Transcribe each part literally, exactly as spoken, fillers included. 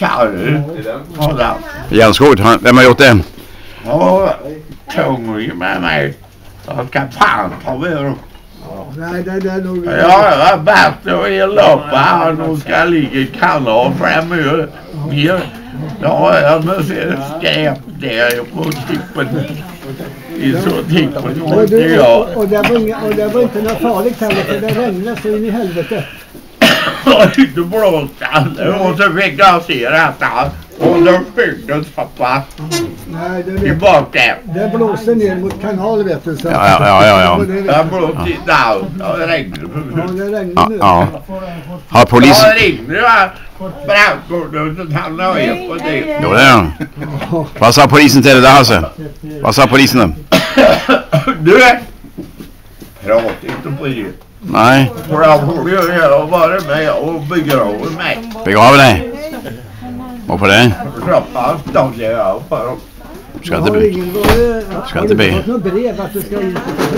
Karl. Järnskog, vem har gjort det? Ja, tung med mig. Jag ska fan ta med dem. Nej, det, det är nog... Ja, jag har bärt och i loppa och de ska ligga kalla och framöver. Ja, jag måste se skräp där på tippen. Det är så tippen Och, det du, jag. och, och, det var inga, och det var inte något farligt heller, för det regnade så in i helvete. Det blåste och så fick jag se detta. Och då fick jag tappa Nej, det, det, tillbaka. det blåste ner mot kanal, vet du. Så. Ja, ja, ja, ja, ja. Jag blåste inte alls. Det regnade. Ja, det regnade Ja, nu. ja. Har polis... Ja, det ringde va. Brandkåren så han har ju på det. Jo, det är han. Vad sa polisen till det där, Hasse? Vad sa polisen då? Du! Prata inte på det. Nej. För jag borde ju ha varit med och begravit mig. Begraver dig. Varför det? Rappa stod jag för dem. Ska inte Har bli. ingen varit- Ska har inte du bli. fått något brev att du ska in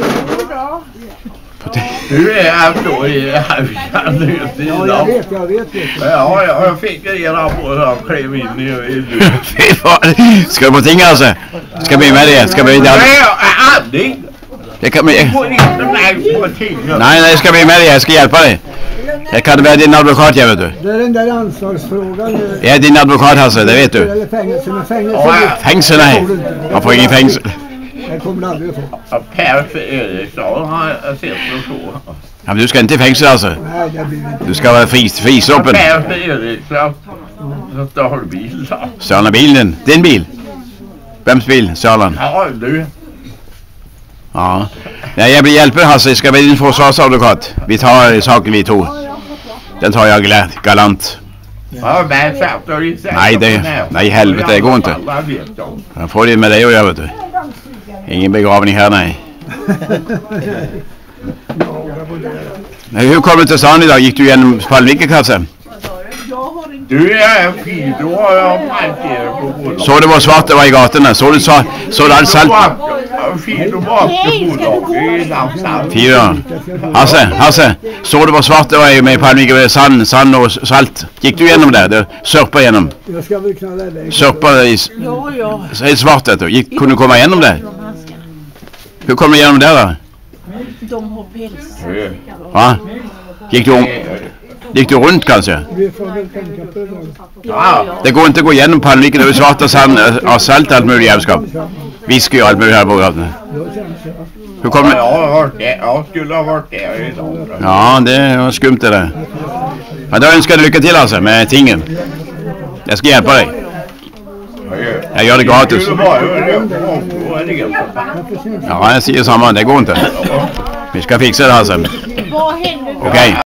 Du är här då i Härjan nu Ja, jag idag. vet, jag vet. vet. Ja, ja, jag fick reda på det och klev in i det. Fy fan. Ska du på ting, alltså? Ska vi med det? Ska vi... Nej, aldrig! Det kan vi... Du får inte mig på tingen. Nej, nej, ska vi med dig. Jag ska hjälpa dig. Jag kan vara din advokat, jag vet du. Det är den där ansvarsfrågan. eh, Jag är din advokat, Hasse, det vet du. Eller fängelse, men fängelse... Ja, Fängsel, nej. Man får ingen fängsel. Det kommer du aldrig att få. Ja, Per Eriksson har jag sett och så. Ja, men du ska inte i fängsel, alltså. Nej, det blir inte. Du ska vara fris, frisloppen. Per Eriksson. Så står bil då. Stjärna bilen. Din bil? Vems bil? Sörlan? Ja, du. Ja. Nej, jag blir hjälper, Hasse. Ska bli din försvarsadvokat. Vi tar saken vi tog. Den tar jag gla- galant. Ja, men satt och i sängen Nej, det- på näsan. nej, helvete, det går inte. Alla vet om. Jag får det med dig och jag, vet du. Ingen begravning här, nej. Nej, hur kom du till stan idag? Gick du igenom Palmvika, Hasse? Du är fin, då har jag markerat på bolaget. Så det var svart det var i gatorna. Så du sa, så du allt salt? Fin och bak till bolaget i Namnsand. Fyra. Hasse, Hasse. Så det var svart det var ju med Palmvika med sand, sand och salt. Gick du igenom där? Det sörpa igenom. Jag ska väl knalla iväg. Sörpa i... Jo, jo. Så är det svart vet du. Gick, kunde du komma igenom där? Hur kom du igenom där då? De har päls. Va? Gick du, om, gick du runt kanske? Vi får väl tänka på det. Ja, Det går inte att gå igenom Palmvika. Det är svart och sand, och salt och allt möjligt jävskap. Whisky och allt möjligt här på gatorna. Hur kom jag du? har varit där. Jag skulle ha varit där idag. Ja, det var skumt det där. Ja, då önskar jag lycka till alltså med tingen. Jag ska hjälpa dig. Jag gör det gratis. skulle bara göra det. Ja, jag säger samma. Det går inte. Vi ska fixa det alltså. Vad händer? Okej.